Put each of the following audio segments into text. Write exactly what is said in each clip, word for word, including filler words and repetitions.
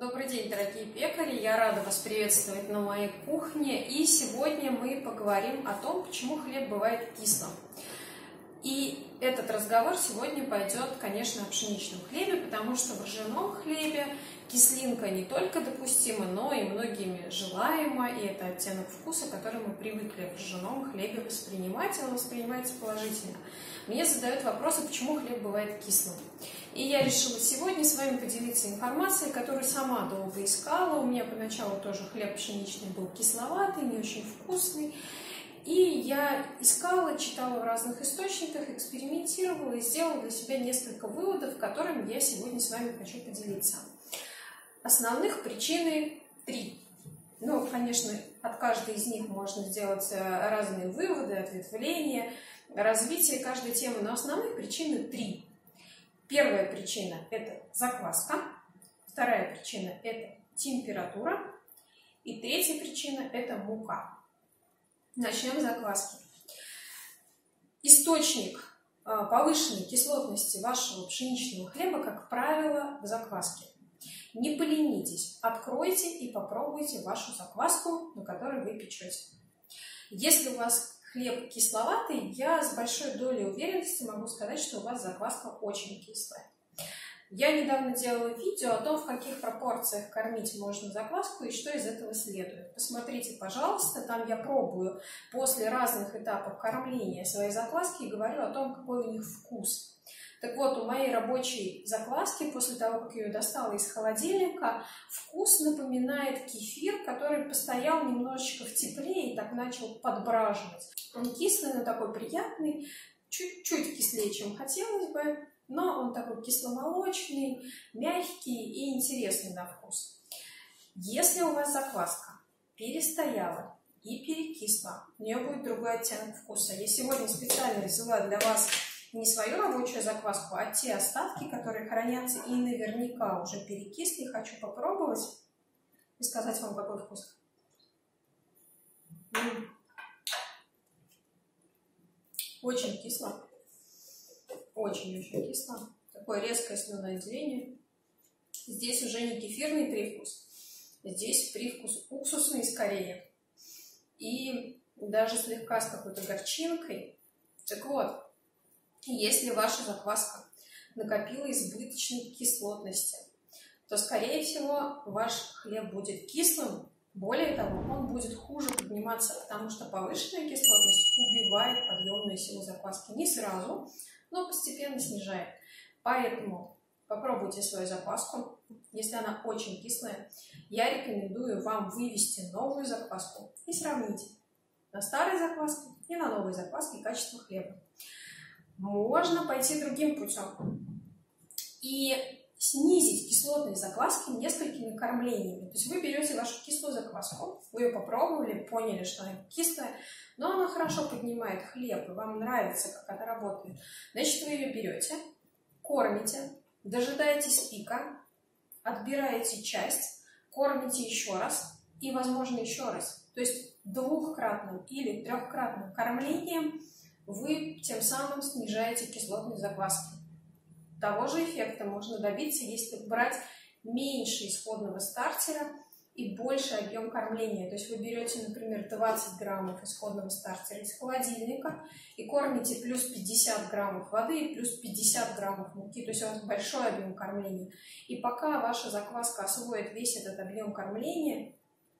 Добрый день, дорогие пекари! Я рада вас приветствовать на моей кухне. И сегодня мы поговорим о том, почему хлеб бывает кислым. И этот разговор сегодня пойдет, конечно, о пшеничном хлебе, потому что в ржаном хлебе кислинка не только допустима, но и многими желаема. И это оттенок вкуса, который мы привыкли в ржаном хлебе воспринимать, и он воспринимается положительно. Мне задают вопросы, почему хлеб бывает кислым. И я решила сегодня с вами поделиться информацией, которую сама долго искала. У меня поначалу тоже хлеб пшеничный был кисловатый, не очень вкусный. И я искала, читала в разных источниках, экспериментировала и сделала для себя несколько выводов, которыми я сегодня с вами хочу поделиться. Основных причин три. Ну, конечно, от каждой из них можно сделать разные выводы, ответвления, развитие каждой темы, но основных причин три. Первая причина – это закваска, вторая причина – это температура, и третья причина – это мука. Начнем с закваски. Источник повышенной кислотности вашего пшеничного хлеба, как правило, в закваске. Не поленитесь, откройте и попробуйте вашу закваску, на которой вы печете. Если у вас хлеб кисловатый, я с большой долей уверенности могу сказать, что у вас закваска очень кислая. Я недавно делала видео о том, в каких пропорциях кормить можно закваску и что из этого следует. Посмотрите, пожалуйста, там я пробую после разных этапов кормления своей закваски и говорю о том, какой у них вкус. Так вот, у моей рабочей закваски, после того, как я ее достала из холодильника, вкус напоминает кефир, который постоял немножечко в тепле и так начал подбраживать. Он кислый, но такой приятный, чуть-чуть кислее, чем хотелось бы, но он такой кисломолочный, мягкий и интересный на вкус. Если у вас закваска перестояла и перекисла, у нее будет другой оттенок вкуса. Я сегодня специально взяла для вас не свою рабочую закваску, а те остатки, которые хранятся и наверняка уже перекисли. Хочу попробовать и сказать вам, какой вкус. М-м. Очень кисло. Очень-очень кисло. Такое резкое слюноотделение. Здесь уже не кефирный привкус. Здесь привкус уксусный скорее. И даже слегка с какой-то горчинкой. Так вот, если ваша закваска накопила избыточной кислотности, то, скорее всего, ваш хлеб будет кислым. Более того, он будет хуже подниматься, потому что повышенная кислотность убивает подъемную силу закваски. Не сразу, но постепенно снижает. Поэтому попробуйте свою закваску. Если она очень кислая, я рекомендую вам вывести новую закваску и сравнить на старой закваске и на новой закваске качество хлеба. Можно пойти другим путем и снизить кислотность закваски несколькими кормлениями. То есть вы берете вашу кислую закваску, вы ее попробовали, поняли, что она кислая, но она хорошо поднимает хлеб, и вам нравится, как это работает. Значит, вы ее берете, кормите, дожидаетесь пика, отбираете часть, кормите еще раз и, возможно, еще раз. То есть двухкратным или трехкратным кормлением вы тем самым снижаете кислотность закваски. Того же эффекта можно добиться, если брать меньше исходного стартера и больше объем кормления. То есть вы берете, например, двадцать граммов исходного стартера из холодильника и кормите плюс пятьдесят граммов воды и плюс пятьдесят граммов муки. То есть у вас большой объем кормления. И пока ваша закваска освоит весь этот объем кормления,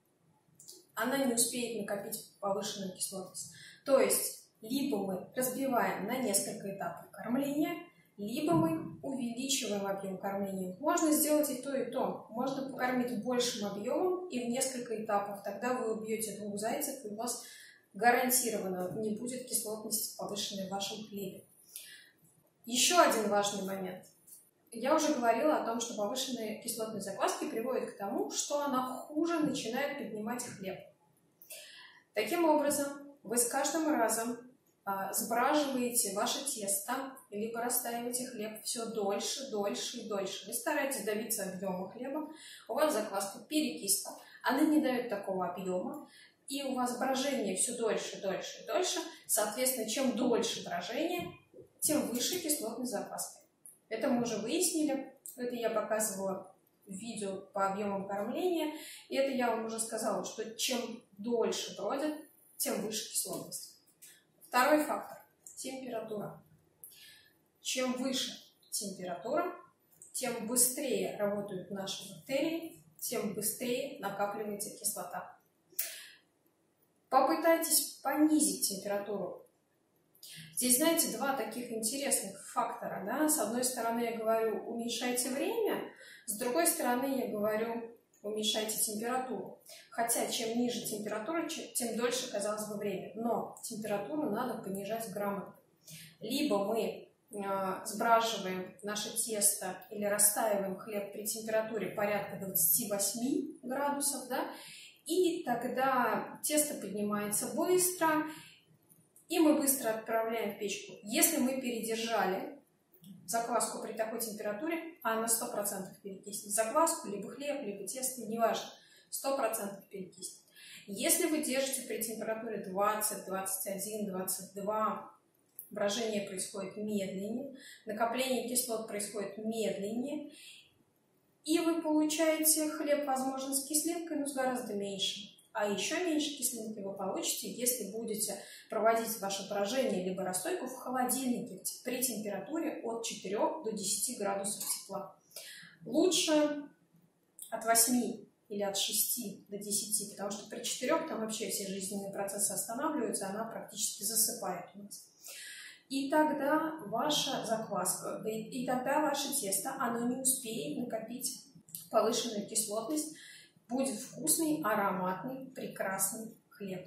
она не успеет накопить повышенную кислотность. То есть либо мы разбиваем на несколько этапов кормления, либо мы увеличиваем объем кормления. Можно сделать и то, и то. Можно покормить большим объемом и в несколько этапов. Тогда вы убьете двух зайцев, и у вас гарантированно не будет кислотности повышенной в вашем хлебе. Еще один важный момент. Я уже говорила о том, что повышенная кислотность закваски приводит к тому, что она хуже начинает поднимать хлеб. Таким образом, вы с каждым разом сбраживаете ваше тесто, либо растаиваете хлеб все дольше, дольше и дольше. Вы стараетесь добиться объема хлеба, у вас закваска перекисла, она не дает такого объема, и у вас брожение все дольше, дольше и дольше. Соответственно, чем дольше брожение, тем выше кислотность закваски. Это мы уже выяснили, это я показывала видео по объемам кормления. И это я вам уже сказала, что чем дольше бродят, тем выше кислотность. Второй фактор – температура. Чем выше температура, тем быстрее работают наши бактерии, тем быстрее накапливается кислота. Попытайтесь понизить температуру. Здесь, знаете, два таких интересных фактора. Да? С одной стороны, я говорю, уменьшайте время, с другой стороны, я говорю, уменьшайте температуру. Хотя, чем ниже температура, тем дольше, казалось бы, время. Но температуру надо понижать грамотно. Либо мы э, сбраживаем наше тесто или растаиваем хлеб при температуре порядка двадцати восьми градусов, да? И тогда тесто поднимается быстро, и мы быстро отправляем в печку. Если мы передержали закваску при такой температуре, а она сто процентов перекиснет. Закваску, либо хлеб, либо тесто, неважно, сто процентов перекиснет. Если вы держите при температуре двадцать, двадцать один, двадцать два, брожение происходит медленнее, накопление кислот происходит медленнее, и вы получаете хлеб, возможно, с кислинкой, но с гораздо меньше. А еще меньше кислинки вы получите, если будете проводить ваше брожение либо расстойку в холодильнике при температуре от четырёх до десяти градусов тепла. Лучше от восьми или от шести до десяти, потому что при четырёх там вообще все жизненные процессы останавливаются, она практически засыпает у нас. И тогда ваша закваска, и тогда ваше тесто, оно не успеет накопить повышенную кислотность, будет вкусный, ароматный, прекрасный хлеб.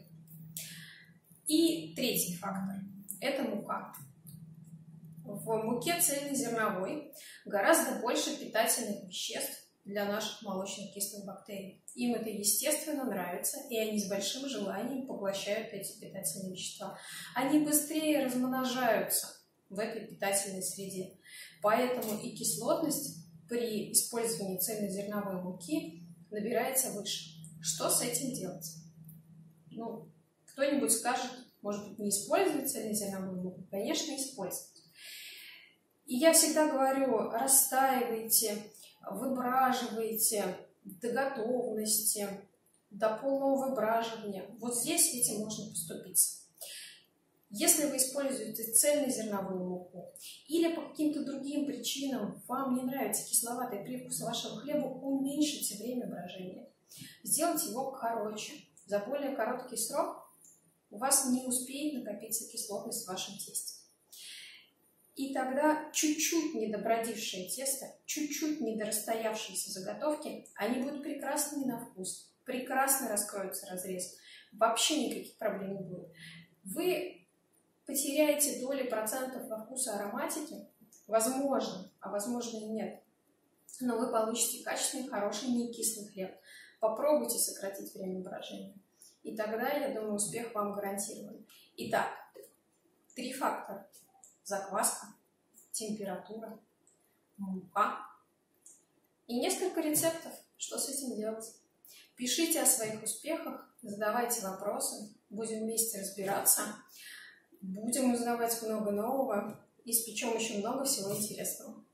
И третий фактор – это мука. В муке цельнозерновой гораздо больше питательных веществ для наших молочно-кислых бактерий. Им это, естественно, нравится, и они с большим желанием поглощают эти питательные вещества. Они быстрее размножаются в этой питательной среде. Поэтому и кислотность при использовании цельнозерновой муки набирается выше. Что с этим делать? Ну, кто-нибудь скажет, может быть, не использовать цельнозерновую муку? Конечно, использовать. И я всегда говорю, растаивайте, выбраживайте до готовности, до полного выбраживания. Вот здесь этим можно поступиться. Если вы используете цельнозерновую муку или по каким-то другим причинам вам не нравится кисловатый привкус вашего хлеба, уменьшите время брожения. Сделайте его короче. За более короткий срок у вас не успеет накопиться кислотность в вашем тесте. И тогда чуть-чуть недобродившее тесто, чуть-чуть недорасстоявшиеся заготовки, они будут прекрасными на вкус, прекрасно раскроется разрез, вообще никаких проблем не будет. Вы потеряете доли процентов во вкусу ароматики, возможно, а возможно и нет, но вы получите качественный, хороший, не кислый хлеб. Попробуйте сократить время брожения, и тогда, я думаю, успех вам гарантирован. Итак, три фактора. Закваска, температура, мука и несколько рецептов, что с этим делать. Пишите о своих успехах, задавайте вопросы, будем вместе разбираться, будем узнавать много нового, испечем еще много всего интересного.